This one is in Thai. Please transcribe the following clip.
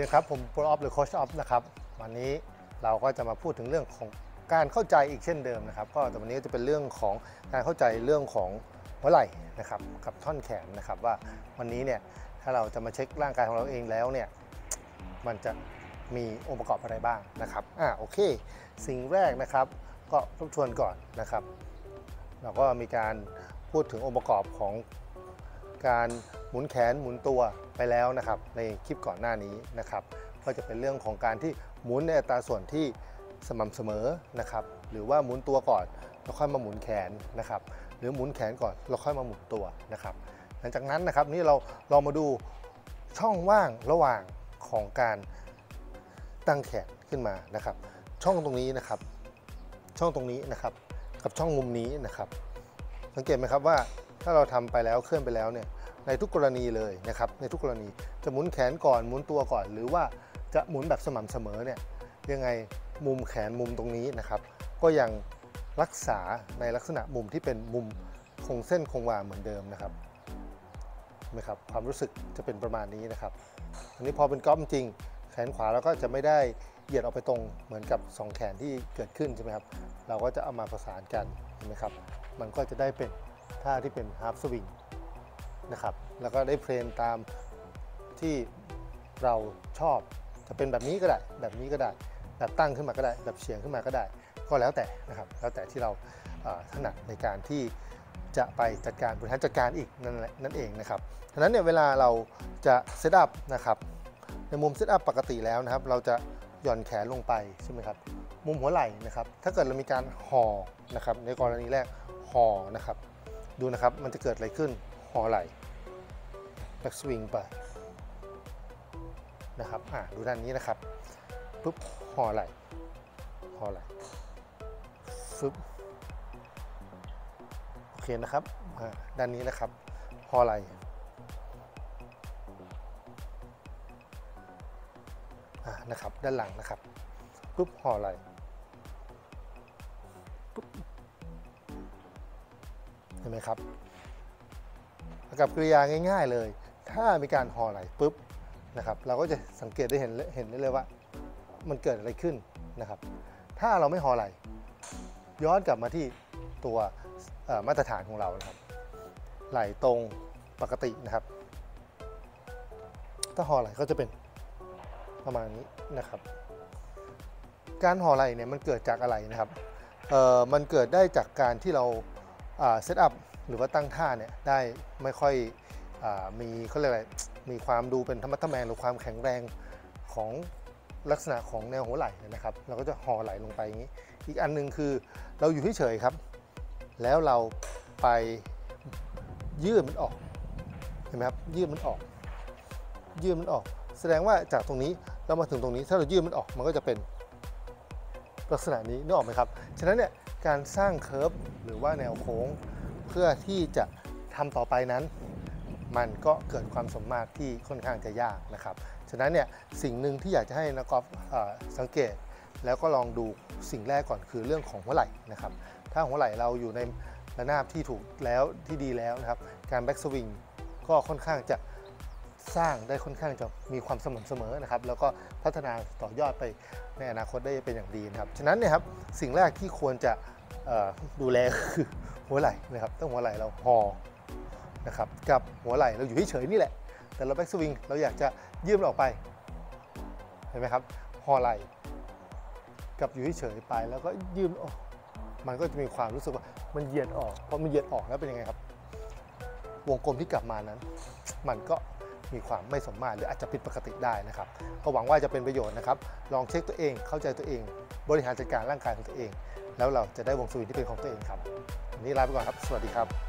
ครับผมโปรออฟหรือโค้ชออฟนะครับวันนี้เราก็จะมาพูดถึงเรื่องของการเข้าใจอีกเช่นเดิมนะครับก็แต่วันนี้จะเป็นเรื่องของการเข้าใจเรื่องของหัวไหล่นะครับกับท่อนแขนนะครับว่าวันนี้เนี่ยถ้าเราจะมาเช็คร่างกายของเราเองแล้วเนี่ยมันจะมีองค์ประกอบอะไรบ้างนะครับโอเคสิ่งแรกนะครับก็ทบทวนก่อนนะครับเราก็มีการพูดถึงองค์ประกอบของการหมุนแขนหมุนตัวไปแล้วนะครับในคลิปก่อนหน้านี้นะครับก็จะเป็นเรื่องของการที่หมุนในอัตราส่วนที่สม่ำเสมอนะครับหรือว่าหมุนตัวก่อนแล้วค่อยมาหมุนแขนนะครับหรือหมุนแขนก่อนแล้วค่อยมาหมุนตัวนะครับหลังจากนั้นนะครับนี่เราลองมาดูช่องว่างระหว่างของการตั้งแขนขึ้นมานะครับช่องตรงนี้นะครับช่องตรงนี้นะครับกับช่องมุมนี้นะครับสังเกตไหมครับว่าถ้าเราทำไปแล้วเคลื่อนไปแล้วเนี่ยในทุกกรณีเลยนะครับในทุกกรณีจะหมุนแขนก่อนหมุนตัวก่อนหรือว่าจะหมุนแบบสม่ำเสมอเนี่ยยังไงมุมแขนมุมตรงนี้นะครับก็ยังรักษาในลักษณะมุมที่เป็นมุมคงเส้นคงวาเหมือนเดิมนะครับไหมครับความรู้สึกจะเป็นประมาณนี้นะครับอันนี้พอเป็นกอล์ฟจริงแขนขวาเราก็จะไม่ได้เหยียดออกไปตรงเหมือนกับ2แขนที่เกิดขึ้นใช่ไหมครับเราก็จะเอามาประสานกันเห็นไหมครับมันก็จะได้เป็นท่าที่เป็นฮาล์ฟสวิงนะครับแล้วก็ได้เพลนตามที่เราชอบจะเป็นแบบนี้ก็ได้แบบนี้ก็ได้แบบตั้งขึ้นมาก็ได้แบบเฉียงขึ้นมาก็ได้ก็แล้วแต่นะครับแล้วแต่ที่เราถนัดในการที่จะไปจัดการบริหารจัดการอีกนั่นเองนะครับฉะนั้นเนี่ยเวลาเราจะเซตอัพนะครับในมุมเซตอัพปกติแล้วนะครับเราจะหย่อนแขนลงไปใช่ไหมครับมุมหัวไหล่นะครับถ้าเกิดเรามีการห่อนะครับในกรณีแรกห่อนะครับดูนะครับมันจะเกิดอะไรขึ้นห่อไหล่แบ็กสวิงไปนะครับดูด้านนี้นะครับปุ๊บห่อไหล่ฟึบโอเคนะครับด้านนี้นะครับห่อไหล่นะครับด้านหลังนะครับปุ๊บห่อไหล่ปุ๊บเห็นไหมครับกับกริยาง่ายๆเลยถ้ามีการห่อไหล่ปุ๊บนะครับเราก็จะสังเกตได้เห็นได้เลยว่ามันเกิดอะไรขึ้นนะครับถ้าเราไม่ห่อไหล่ย้อนกลับมาที่ตัวมาตรฐานของเรานะครับไหล่ตรงปกตินะครับถ้าห่อไหล่ก็จะเป็นประมาณนี้นะครับการห่อไหล่เนี่ยมันเกิดจากอะไรนะครับมันเกิดได้จากการที่เราเซตอัพหรือว่าตั้งท่าเนี่ยได้ไม่ค่อยมีเขาเรียกอะไรมีความดูเป็นธรรมะทแมงหรือความแข็งแรงของลักษณะของแนวหัวไหล่นะครับเราก็จะห่อไหล่ลงไปอย่างนี้อีกอันนึงคือเราอยู่เฉยๆครับแล้วเราไปยืดมันออกเห็นไหมครับยืดมันออกแสดงว่าจากตรงนี้เรามาถึงตรงนี้ถ้าเรายืดมันออกมันก็จะเป็นลักษณะนี้นึกออกไหมครับฉะนั้นเนี่ยการสร้างเคิร์ฟหรือว่าแนวโค้งเพื่อที่จะทำต่อไปนั้นมันก็เกิดความสมมาตรที่ค่อนข้างจะยากนะครับฉะนั้นเนี่ยสิ่งหนึ่งที่อยากจะให้นักกอล์ฟสังเกตแล้วก็ลองดูสิ่งแรกก่อนคือเรื่องของหัวไหล่นะครับถ้าหัวไหล่เราอยู่ในระนาบที่ถูกแล้วที่ดีแล้วนะครับการแบ็กสวิงก็ค่อนข้างจะสร้างได้ค่อนข้างจะมีความสม่ำเสมอนะครับแล้วก็พัฒนาต่อยอดไปในอนาคตได้เป็นอย่างดีนะครับฉะนั้นเนี่ยครับสิ่งแรกที่ควรจะดูแลคือหัวไหล่นะครับต้องหัวไหล่เราห่อนะครับกับหัวไหล่เราอยู่เฉยๆนี่แหละแต่เราแบ็กสวิงเราอยากจะยืดมันออกไปเห็นไหมครับห่อไหล่กับอยู่เฉยๆไปแล้วก็ยืดออกมันก็จะมีความรู้สึกว่ามันเหยียดออกพอมันเหยียดออกแล้วเป็นยังไงครับวงกลมที่กลับมานั้นมันก็มีความไม่สมมาตรหรืออาจจะผิดปกติได้นะครับก็หวังว่าจะเป็นประโยชน์นะครับลองเช็คตัวเองเข้าใจตัวเองบริหารจัดการร่างกายของตัวเองแล้วเราจะได้วงสวิงที่เป็นของตัวเองครับวันนี้ลาไปก่อนครับสวัสดีครับ